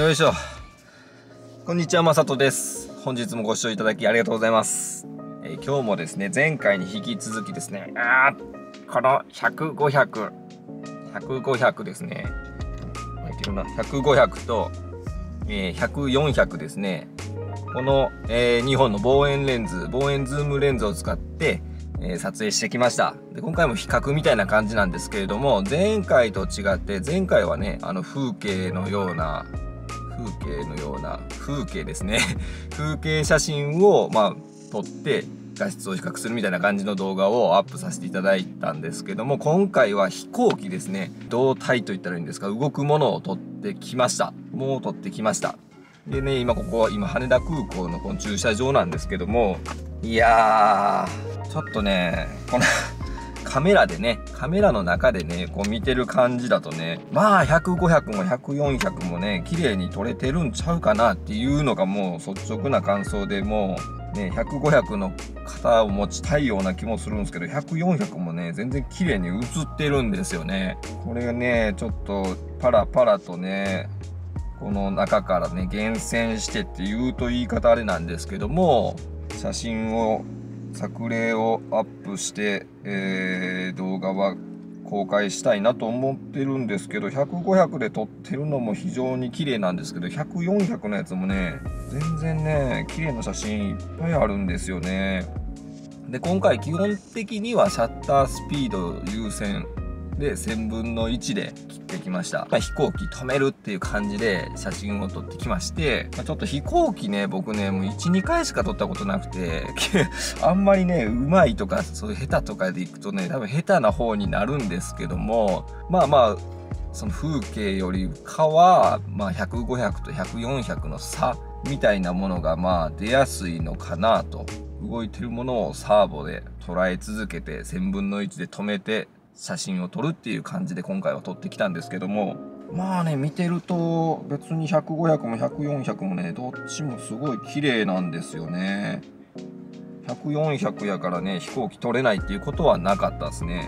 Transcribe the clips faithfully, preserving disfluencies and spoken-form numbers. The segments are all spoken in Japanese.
よいしょ。こんにちは、まさとです。本日もご視聴いただきありがとうございます。えー、今日もですね、前回に引き続きですね、あーこのひゃく、ごひゃく、ひゃく、ごひゃくですね。いけるな。ひゃく、ごひゃくと、えー、ひゃく、よんひゃくですね。この、えー、にほんの望遠レンズ、望遠ズームレンズを使って、えー、撮影してきました。で、今回も比較みたいな感じなんですけれども、前回と違って、前回はね、あの風景のような、風景のような、風景ですね。風景写真を、まあ、撮って、画質を比較するみたいな感じの動画をアップさせていただいたんですけども、今回は飛行機ですね。胴体と言ったらいいんですか、動くものを撮ってきました。もう撮ってきました。でね、今ここは今羽田空港のこの駐車場なんですけども、いやー、ちょっとね、このカメラでね、カメラの中でね、こう見てる感じだとね、まあひゃく、ごひゃくもひゃく、よんひゃくもね、綺麗に撮れてるんちゃうかなっていうのがもう率直な感想で、もうね、ひゃく、ごひゃくの型を持ちたいような気もするんですけど、ひゃく、よんひゃくもね、全然綺麗に写ってるんですよね。これがね、ちょっとパラパラとね、この中からね、厳選してって言うと言い方あれなんですけども、写真を、作例をアップして、えー、動画は公開したいなと思ってるんですけど、ひゃく、ごひゃくで撮ってるのも非常に綺麗なんですけど、ひゃく、よんひゃくのやつもね、全然ね、綺麗な写真いっぱいあるんですよね。で、今回基本的にはシャッタースピード優先でせんぶんのいちで切ってきました。まあ、飛行機止めるっていう感じで写真を撮ってきまして、まあ、ちょっと飛行機ね、僕ね、もういち、にかいしか撮ったことなくて、あんまりね、うまいとか、そういう下手とかでいくとね、多分下手な方になるんですけども、まあまあ、その風景よりかは、まあひゃく、ごひゃくとひゃく、よんひゃくの差みたいなものがまあ出やすいのかなと。動いてるものをサーボで捉え続けてせんぶんのいちで止めて、写真を撮るっていう感じで今回は撮ってきたんですけども、まあね、見てると別にひゃく、ごひゃくもひゃく、よんひゃくもね、どっちもすごい綺麗なんですよね。ひゃく、よんひゃくやからね、飛行機撮れないっていうことはなかったですね。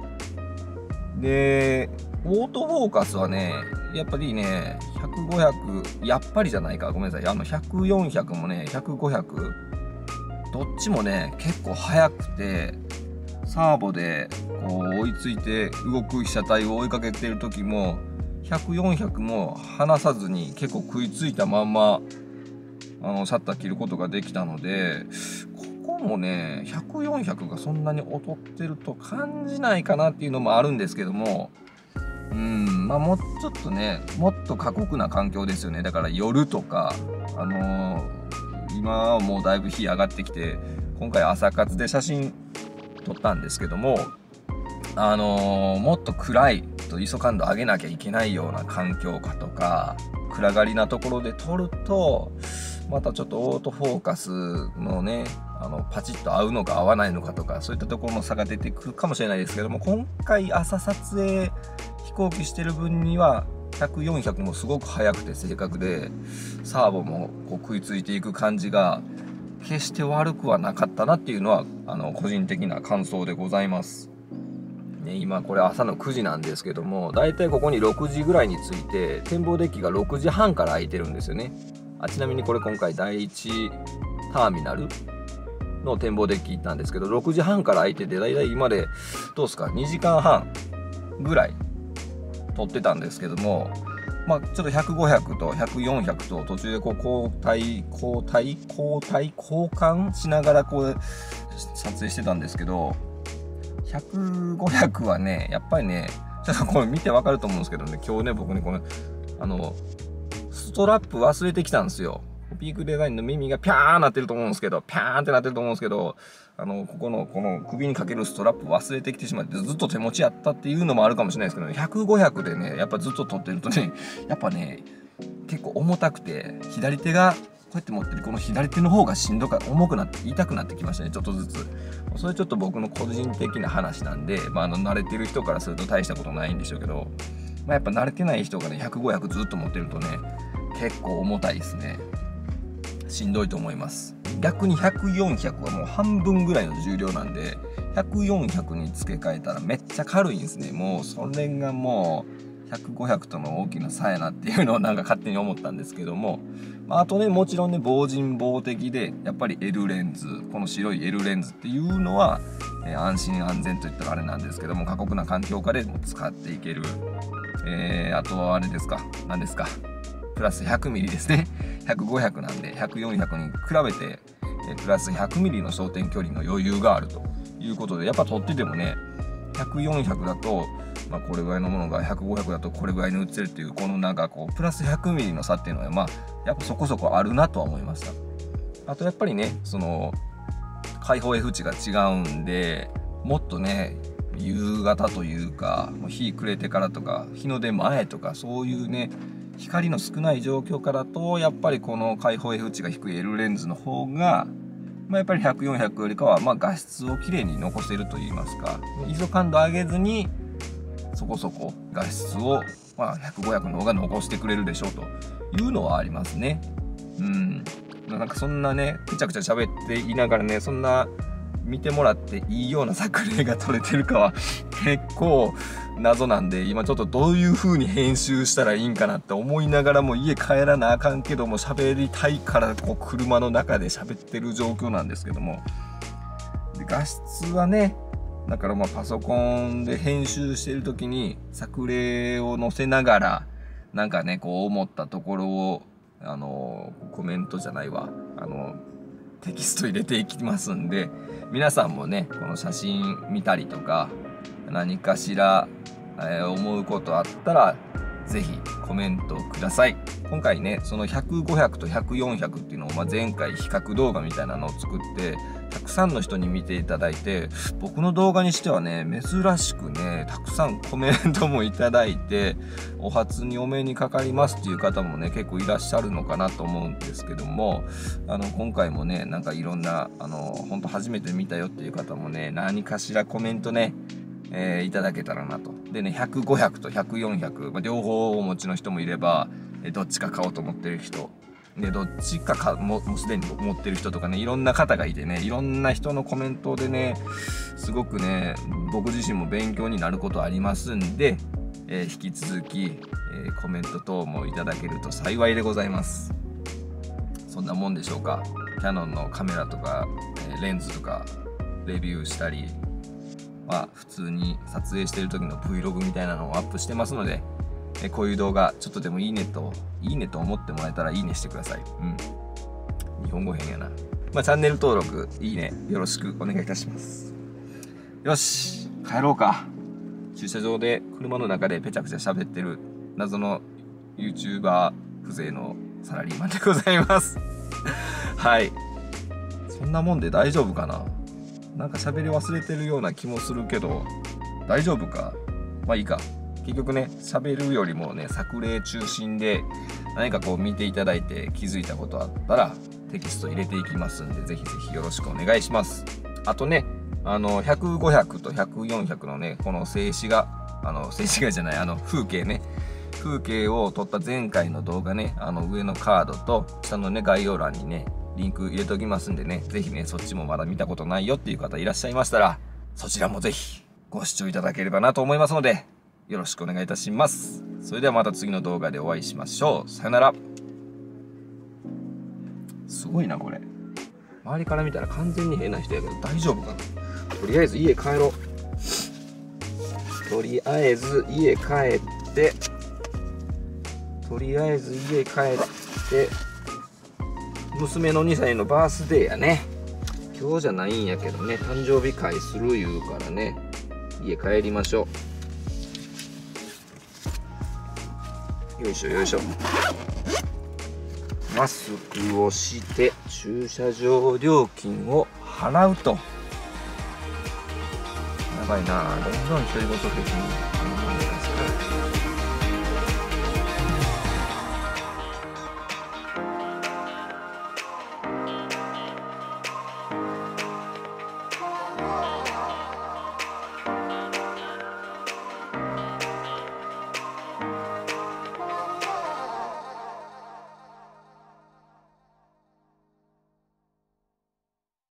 で、オートフォーカスはね、やっぱりね、ひゃく、ごひゃく、やっぱりじゃないか、ごめんなさい。あの、ひゃく、よんひゃくもね、ひゃく、ごひゃく、どっちもね、結構速くて、サーボでこう追いついて動く被写体を追いかけてる時もひゃく、よんひゃくも離さずに結構食いついたまんまあのシャッター切ることができたので、ここもねひゃく、よんひゃくがそんなに劣ってると感じないかなっていうのもあるんですけども、うんまあもうちょっとね、もっと過酷な環境ですよね。だから夜とかあのー、今はもうだいぶ日上がってきて、今回朝活で写真撮ったんですけども、あのー、もっと暗いと アイエスオ 感度上げなきゃいけないような環境下とか暗がりなところで撮ると、またちょっとオートフォーカスのね、あのパチッと合うのか合わないのかとか、そういったところの差が出てくるかもしれないですけども、今回朝撮影飛行機してる分にはひゃく、よんひゃくもすごく速くて正確で、サーボもこう食いついていく感じが決して悪くはなかったなっていうのはあの個人的な感想でございます。ね、今これ朝のくじなんですけども、だいたいここにろくじぐらいに着いて、展望デッキがろくじはんから開いてるんですよね。あ、ちなみにこれ今回だいいちターミナルの展望デッキ行ったんですけど、ろくじはんから開いてて、だいたい今でどうですかにじかんはんぐらい撮ってたんですけども、まあ、ちょっとひゃく、ごひゃくとひゃく、よんひゃくと途中でこう交代交代交代交換しながらこう撮影してたんですけど、ひゃく、ごひゃくはねやっぱりね、ちょっとこれ見てわかると思うんですけどね、今日ね僕ねこのあのストラップ忘れてきたんですよ。ピークデザインの耳がピャーなってると思うんですけど、ピャーンってなってると思うんですけど、あのここのこの首にかけるストラップ忘れてきてしまって、ずっと手持ちやったっていうのもあるかもしれないですけど、ね、ひゃく、ごひゃくでねやっぱずっと撮ってるとね、やっぱね結構重たくて、左手がこうやって持ってるこの左手の方がしんどか重くなって痛くなってきましたね、ちょっとずつ。それちょっと僕の個人的な話なんで、まあ、あの慣れてる人からすると大したことないんでしょうけど、まあ、やっぱ慣れてない人がねひゃく、ごひゃくずっと持ってるとね結構重たいですね。しんどいと思います。逆にひゃく、よんひゃくはもう半分ぐらいの重量なんで、ひゃく、よんひゃくに付け替えたらめっちゃ軽いんですね。もうそれがもうひゃく、ごひゃくとの大きな差やなっていうのをなんか勝手に思ったんですけども、まあ、あとねもちろんね防塵防滴でやっぱり L レンズ、この白い L レンズっていうのは、えー、安心安全といったらあれなんですけども、過酷な環境下でも使っていける。えー、あとはあれですか、何ですか、プラス ひゃくミリ ですね。ひゃく、ごひゃくなんでひゃく、よんひゃくに比べて、えー、プラス ひゃくミリ の焦点距離の余裕があるということで、やっぱ撮っててもねひゃく、よんひゃくだと、まあ、これぐらいのものがひゃく、ごひゃくだとこれぐらいに映ってるっていう、このなんかこうプラス ひゃくミリ の差っていうのはまあやっぱそこそこあるなとは思いました。あとやっぱりねその開放 F 値が違うんで、もっとね夕方というかもう日暮れてからとか日の出前とかそういうね光の少ない状況からと、やっぱりこの開放 F 値が低い L レンズの方が、まあ、やっぱりひゃく、よんひゃくよりかはまあ画質をきれいに残せるといいますか、アイエスオ 感度上げずにそこそこ画質を、まあ、ひゃく、ごひゃくの方が残してくれるでしょうというのはありますね。うん、なんかそんなねくちゃくちゃ喋っていながらね、そんな見てもらっていいような作例が撮れてるかは結構謎なんで、今ちょっとどういう風に編集したらいいんかなって思いながらも、家帰らなあかんけども喋りたいからこう車の中で喋ってる状況なんですけども、で画質はねだからまあパソコンで編集してる時に作例を載せながらなんかねこう思ったところをあのコメントじゃないわあのテキスト入れていきますんで、皆さんもねこの写真見たりとか何かしら、えー、思うことあったらぜひコメントください。今回ねそのひゃく、ごひゃくとひゃく、よんひゃくっていうのを、まあ、前回比較動画みたいなのを作ってたくさんの人に見ていただいて、僕の動画にしてはね珍しくねたくさんコメントもいただいて、お初にお目にかかりますっていう方もね結構いらっしゃるのかなと思うんですけども、あの今回もねなんかいろんなあの本当初めて見たよっていう方もね何かしらコメントねえー、いただけたらなと。でねひゃく、ごひゃくとひゃく、よんひゃく、まあ、両方お持ちの人もいれば、えー、どっちか買おうと思ってる人で、どっちかかももうすでに持ってる人とかね、いろんな方がいてね、いろんな人のコメントでねすごくね僕自身も勉強になることありますんで、えー、引き続き、えー、コメント等もいただけると幸いでございます。そんなもんでしょうか。キヤノンのカメラとか、えー、レンズとかレビューしたり、まあ普通に撮影してる時の Vlog みたいなのをアップしてますので、えこういう動画ちょっとでもいいねといいねと思ってもらえたらいいねしてください。うん。日本語変やな。まあチャンネル登録いいねよろしくお願いいたします。よし帰ろうか。駐車場で車の中でペチャペチャ喋ってる謎の YouTuber 風情のサラリーマンでございます。はい。そんなもんで大丈夫かな。なんか喋り忘れてるような気もするけど大丈夫か。まあいいか。結局ね喋るよりもね作例中心で何かこう見ていただいて気づいたことあったらテキスト入れていきますんで、ぜひぜひよろしくお願いします。あとねあのひゃく、ごひゃくとひゃく、よんひゃくのねこの静止画あの静止画じゃないあの風景ね風景を撮った前回の動画ね、あの上のカードと下のね概要欄にねリンク入れておきますんでね、ぜひねそっちもまだ見たことないよっていう方いらっしゃいましたらそちらもぜひご視聴いただければなと思いますのでよろしくお願いいたします。それではまた次の動画でお会いしましょう。さよなら。すごいなこれ。周りから見たら完全に変な人やけど大丈夫かな。とりあえず家帰ろう。とりあえず家帰ってとりあえず家帰って娘のにさいのバースデーやね。今日じゃないんやけどね、誕生日会する言うからね、家帰りましょう。よいしょよいしょ。マスクをして駐車場料金を払うと。やばいな、どんどん独り言的に